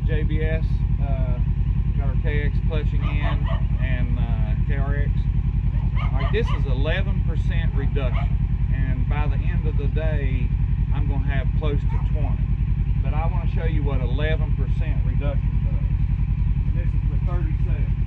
JBS. Got our KRX clutching in and KRX. Alright, this is 11% reduction, and by the end of the day I'm going to have close to 20. But I want to show you what 11% reduction does. And this is for 30 seconds.